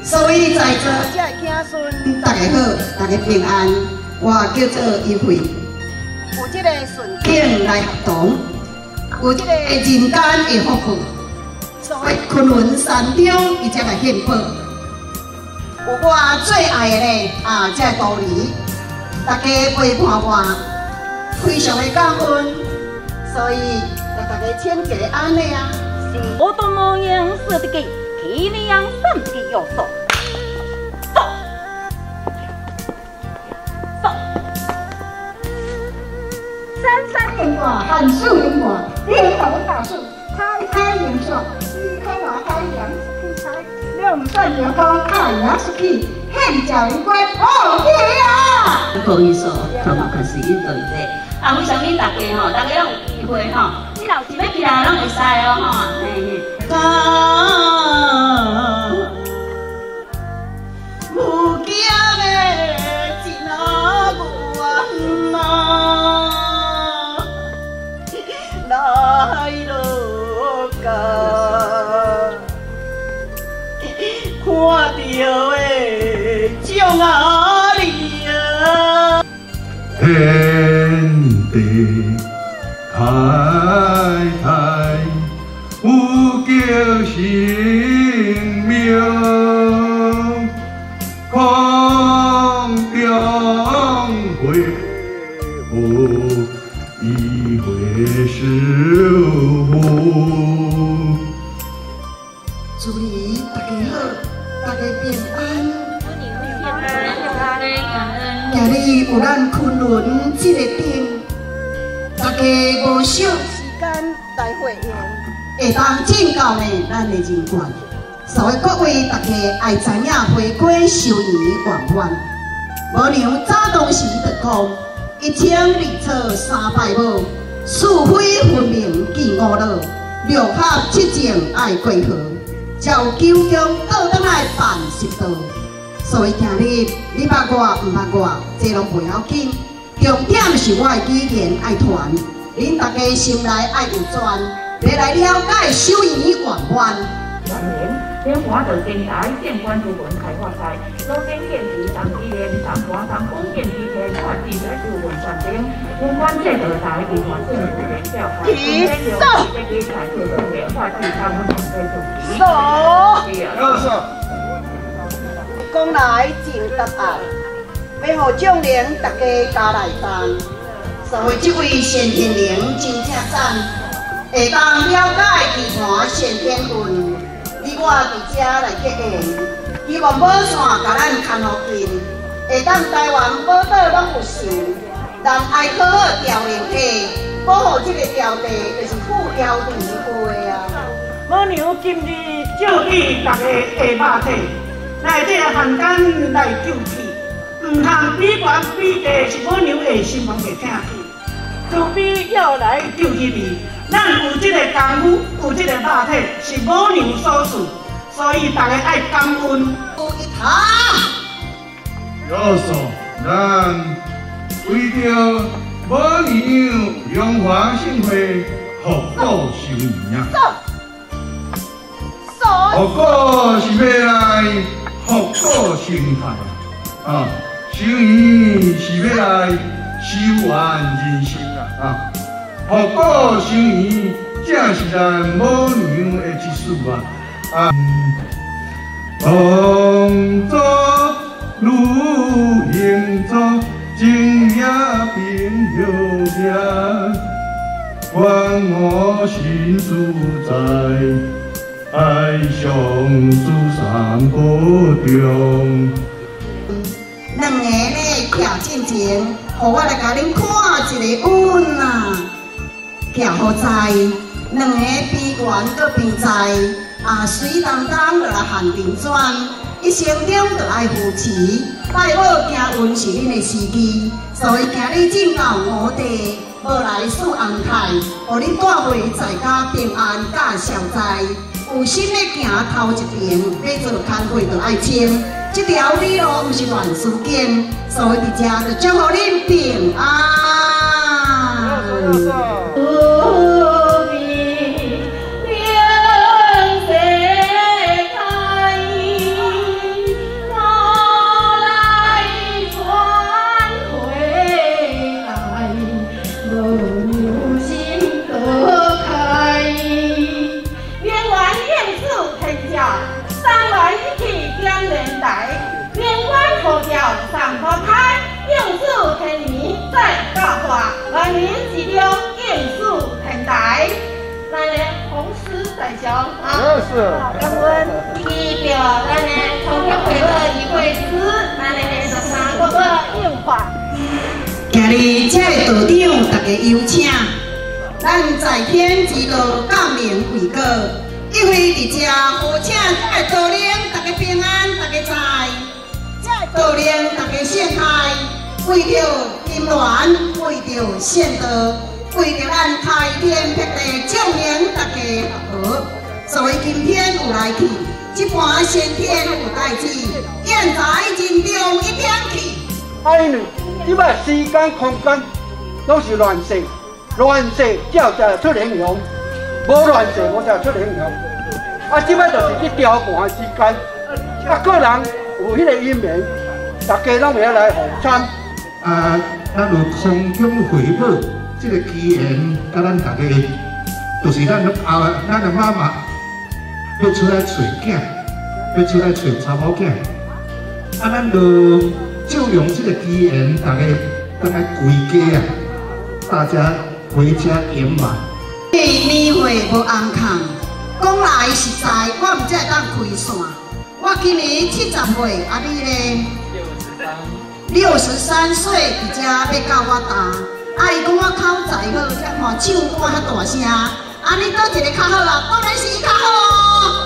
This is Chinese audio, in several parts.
所以在座这子孙，大家好，大家平安。我叫做于慧，有这个顺境来合同，有这个人间的福报，所以昆仑山中伊才来献宝。有我最爱的呢，这个道理，大家陪伴我，非常的感恩，所以给大家请一个安尼啊。 我多么样色的给，体力养生的要素。 变卦，汉数变卦，天头大数，开开元帅，一开瓦开阳是开，两扇阳光太阳是去，现教一关哦天啊！ 不好意思哦，头毛开始运动者，为什么大家吼，大家拢有机会吼，你若有要起来拢会使哦吼，嘿嘿。 有惊的真啊冤啊！来落家，看到的种啊哩啊， 天地太太有叫生命，空中会有一回师傅。 祝你大家好，大家平安。今日有咱昆仑这个顶，大家无少时间来会员，会当见到呢咱的人缘。所以各位大家爱知影花果寿年圆满。无娘早当时就讲，一清二楚三拜母，是非分明记五路，六合七情爱过河，才有九宫倒转来办十道。所以今日你捌我唔捌我，这拢袂要紧，重点是我的语言爱传，恁大家心内爱有专，要来了解寿年圆满。 莲花的电台电关注文开发赛，老店建议当地连三花当公建地铁发地在主文上顶，连关这个台电话政府联调开，今天有这个产出重点话题，他们准备主题。 讲来真答案，要互众人大家加来担，所以这位先天灵真正赞，会当了解地盘先天运。你我伫遮来结缘，希望宝线甲咱牵好近，会当台湾宝岛拢有想，人爱好好调灵体，保护这个条地就是富条地会啊。 母娘今日照起大家的肉体，来这个汉奸来救气，唔通比悬比低，是母娘的心房会疼气，除非要来救气味。咱有这个功夫，有这个肉体，是母娘所赐，所以大家爱感恩。 有所，咱为着母娘荣华盛会，福报寿年啊！福报是要来福报生态啊，寿年是要来修完人生啊！福报寿年，正是咱母娘的一事啊！同作如行作，情也变有变，愿我心自在，爱上主三保重。 两个呢徛进前，互我来甲恁看一个运啊！徛好在，两个边缘搁边在，水当当就来hand平转，一生中就爱扶持，拜宝行运是恁的司机，所以今日进到我地，无来数安泰，互恁带回在家平安甲消灾。有心要行头一边，要做工课就爱清，这条路毋是乱事件，所以伫遮就祝福恁平安。 无心得开。连环应数天教，三元一体点连台，连环佛教上佛台，应数天年再教化，万年之中应数天台。咱的红师在上啊，感恩依着咱的重庆会乐议会师，咱的13国的应化。 今日这个道长，大家有请，咱在天之道感念为告，一会伫遮好请这个道人，大家平安，大家在。这个道人大家善开，为着金銮，为着善道。为着咱开天辟地，证明大家好，所以今天有来去，这盘先天有代志，现在人中一片去。 因为即摆时间空间拢是乱世，乱世才会出英雄，无乱世无才会出英雄。啊，即摆就是去调盘的时间，啊，个人有迄个因缘，大家拢会来互参。 咱有空中回报。这个机缘，甲咱大家，就是咱的妈妈要出来找囝，要出来找查某囝，啊，咱就就用这个机缘，大家等来归家啊，大家回家圆满。 年会无红空，讲来实在，我唔才会当开线。我今年70岁，啊你呢？63岁，伫遮要到我大。啊！伊讲我口才好，才看唱歌遐大声。啊，你倒一个较好啊？当然是伊较好。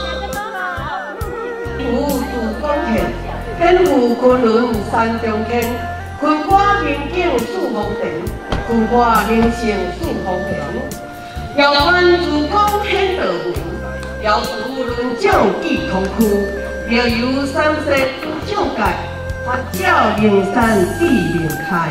五祖公田，天父昆仑山中天，昆花明镜树红田，昆花灵性树红田。遥观主公天德文，遥主论将地空窟，遥游三世诸教界，法教灵山地灵开。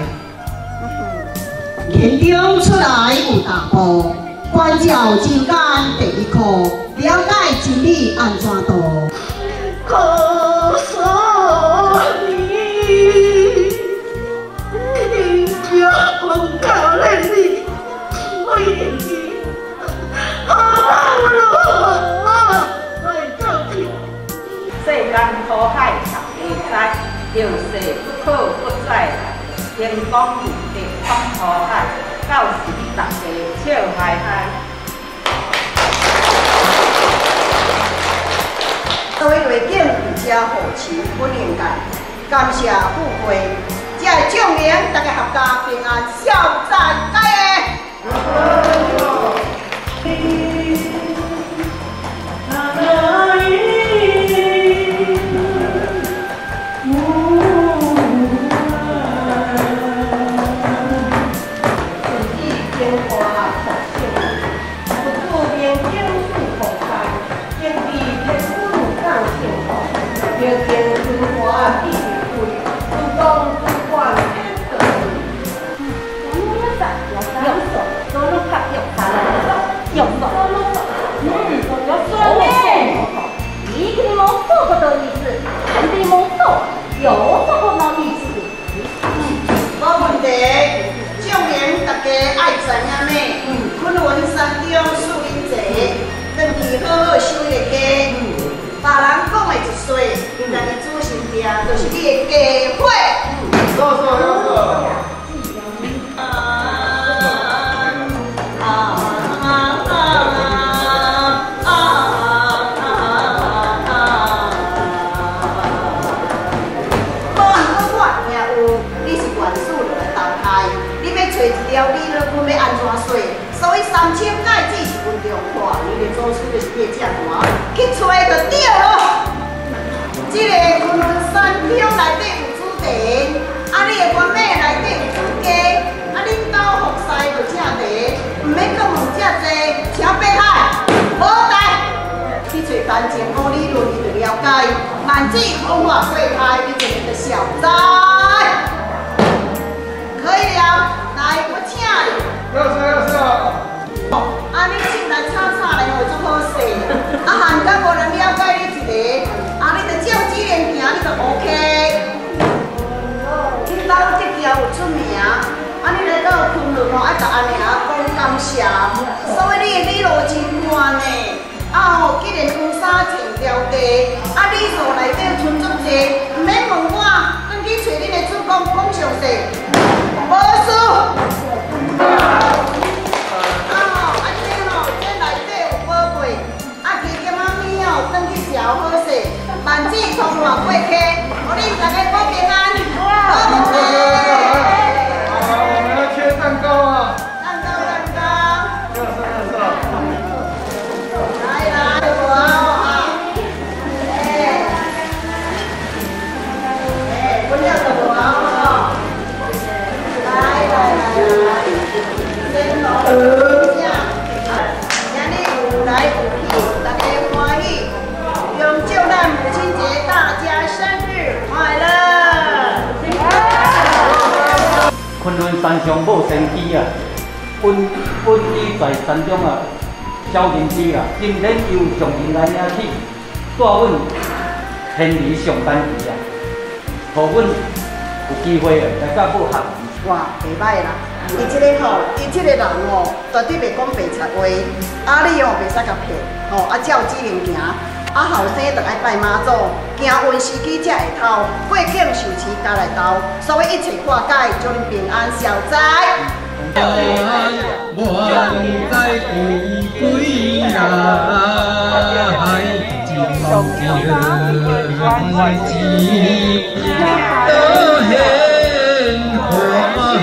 田中出来有大步，关照真间第一课，了解真理安怎度。 可说你，你要我靠了你，我眼睛世间苦海常会知，流逝不可不再来。天公地放苦海，到时大家笑嗨嗨。 各位内景伫遮护持本应界，感谢富贵，这证明大家合家平安，笑在家有什么意思？ 无问题，证明大家爱知影咩？昆仑山中树林济，当地好好守个家。别人讲的一岁，但是主心定就是你的家伙。所以3000盖只是运动化，你的做出就是越正大，去找就对了。这个昆仑山乡内底有主题，啊，你的原本内底有主家，啊，恁家服侍就正题，唔免讲问遮济，请北海，无代。去找谈情好理论，你就了解，万子风华贵台，你就会小灾。可以了，来，我请你。啊！你进来炒来会足好势，啊，汉敢无人了解你一个，啊，你着照指令行，你就 OK。恁兜这条有出名，啊，你来到昆仑吼，爱甲安会客，我哋大家保平安。 我们要切蛋糕啊！ 蛋糕。 是。 来，我啊，我要的我啊，来，先攞下，今日有来有去，大家欢喜，用祝咱母亲节大家生日快乐！ 昆仑山上冇生机啊，本地在山中啊，小人之啊，今天由上人来领起，带阮天理上班期啊，互阮有机会啊，来甲母学。 哇，袂歹啦！伊即个人吼，绝对袂讲白贼话，你袂使甲骗，照指令行。后生着爱拜妈祖，行运时机才会透，过境受持家来斗，所以一切化解，祝你平安消灾。 万载地归来，金毛叫来吉，多显华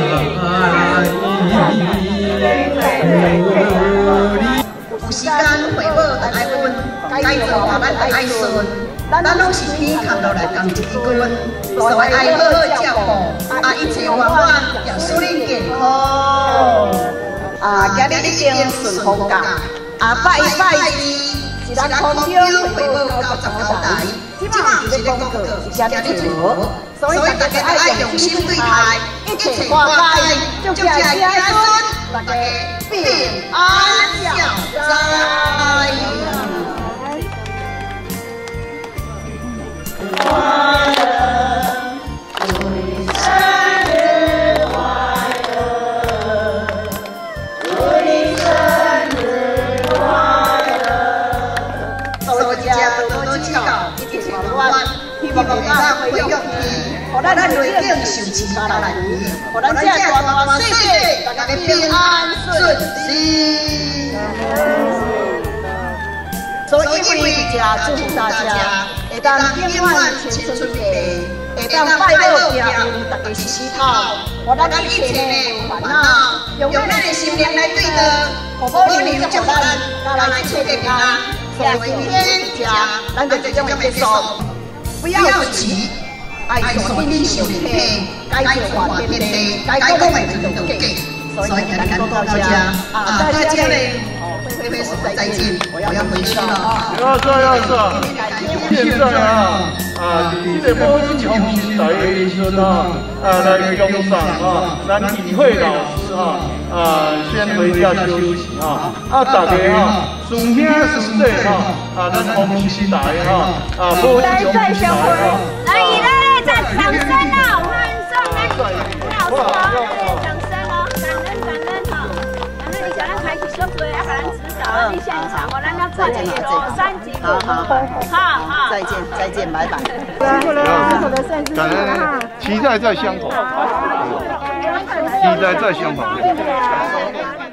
有时间回报咱爱阮，该做咱爱顺，咱拢是天扛落来同一支军，所以爱好好照顾，一切圆满，也祝你健康。今日已经顺风假，拜是咱空中回报95台，即马是咧广告，是写咧题目，所以大家爱用心对待，一切化解，祝家子孙。大家平安消灾，快乐，祝你生日快乐，祝你生日快乐。大家多指教，一切圆满，希望大家会用心。互咱内境受持家来回，互咱这大世界大家平安顺心。所以因为祝福大家会当永远青春美，会当快乐行运，大家是喜头，互咱一切的烦恼，用咱的心灵来对待，互保佑祝福咱家来一切平安。所以今天咱就这种结束，不要急。爱做天上天，该做化天地，该讲的就给。所以今天到这，大家嘞，会说再见，我要回去了。 现在这个母亲节红心来的时阵来供上咱体会老师先回家休息大家孙兄孙弟咱红心来母亲节红心来掌声哦，欢送咱老师哦，掌声哦，感恩哈。然后你叫咱开始说嘴，要给咱指导，你现场我咱要做这个咯，3级好， 再见，拜拜。 辛苦了， 感恩，期待再相逢，期待再相逢。